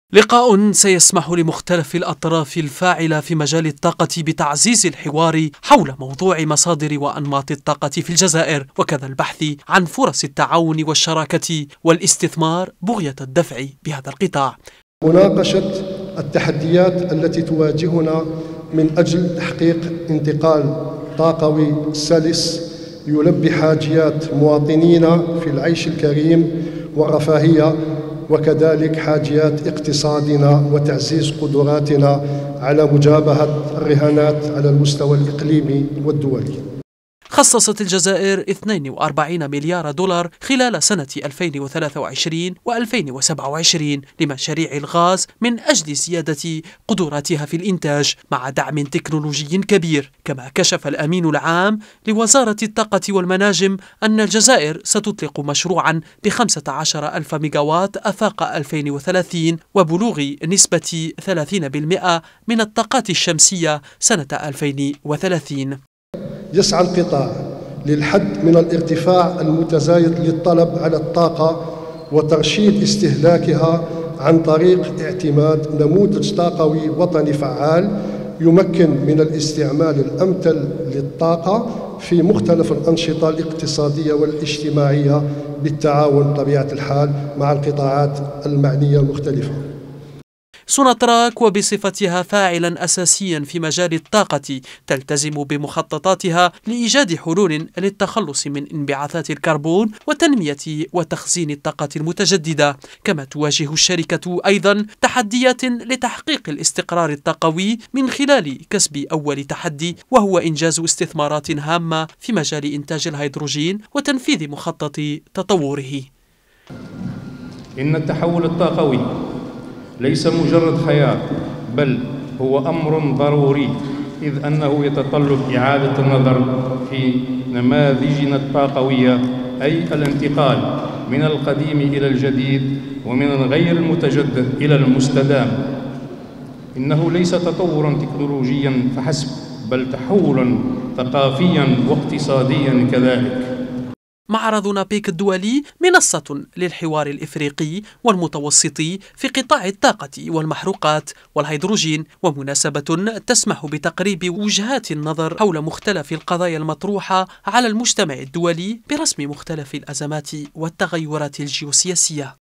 لقاء سيسمح لمختلف الأطراف الفاعلة في مجال الطاقة بتعزيز الحوار حول موضوع مصادر وأنماط الطاقة في الجزائر، وكذا البحث عن فرص التعاون والشراكة والاستثمار بغية الدفع بهذا القطاع. مناقشة التحديات التي تواجهنا من أجل تحقيق انتقال طاقوي سلس يلبي حاجيات مواطنينا في العيش الكريم والرفاهية، وكذلك حاجيات اقتصادنا وتعزيز قدراتنا على مجابهة الرهانات على المستوى الإقليمي والدولي. خصصت الجزائر 42 مليار دولار خلال سنة 2023 و2027 لمشاريع الغاز من أجل زيادة قدراتها في الإنتاج مع دعم تكنولوجي كبير. كما كشف الأمين العام لوزارة الطاقة والمناجم أن الجزائر ستطلق مشروعا ب15 ألف ميجاوات آفاق 2030 وبلوغ نسبة 30% من الطاقات الشمسية سنة 2030. يسعى القطاع للحد من الارتفاع المتزايد للطلب على الطاقة وترشيد استهلاكها عن طريق اعتماد نموذج طاقوي وطني فعال يمكن من الاستعمال الأمثل للطاقة في مختلف الأنشطة الاقتصادية والاجتماعية بالتعاون بطبيعة الحال مع القطاعات المعنية المختلفة. سوناتراك وبصفتها فاعلا أساسيا في مجال الطاقة تلتزم بمخططاتها لإيجاد حلول للتخلص من انبعاثات الكربون وتنمية وتخزين الطاقة المتجددة. كما تواجه الشركة أيضا تحديات لتحقيق الاستقرار الطاقوي من خلال كسب أول تحدي، وهو إنجاز استثمارات هامة في مجال إنتاج الهيدروجين وتنفيذ مخطط تطوره. إن التحول الطاقوي ليس مجرد خيار، بل هو أمر ضروري، إذ أنه يتطلب إعادة النظر في نماذجنا الطاقوية، أي الانتقال من القديم إلى الجديد ومن الغير المتجدد إلى المستدام. إنه ليس تطورا تكنولوجيا فحسب، بل تحولا ثقافيا واقتصاديا كذلك. معرض نابيك الدولي منصة للحوار الإفريقي والمتوسطي في قطاع الطاقة والمحروقات والهيدروجين، ومناسبة تسمح بتقريب وجهات النظر حول مختلف القضايا المطروحة على المجتمع الدولي برسم مختلف الأزمات والتغيرات الجيوسياسية.